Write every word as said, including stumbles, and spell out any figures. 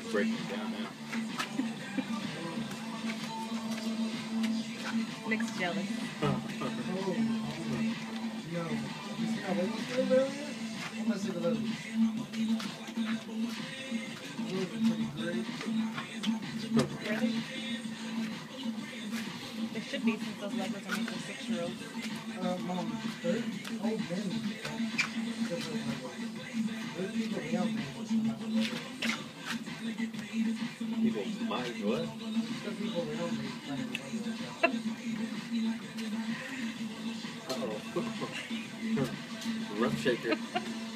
breaking it down now. Nick's jealous. Oh, no. You see how they look good earlier? I'm gonna see the Legos. Those are pretty great. Really? They should be, since those Legos are made for six-year-olds. Uh, Mom, they're old men. There's people around me. People might what? There's people around me playing Legos. Uh oh. Rough shaker.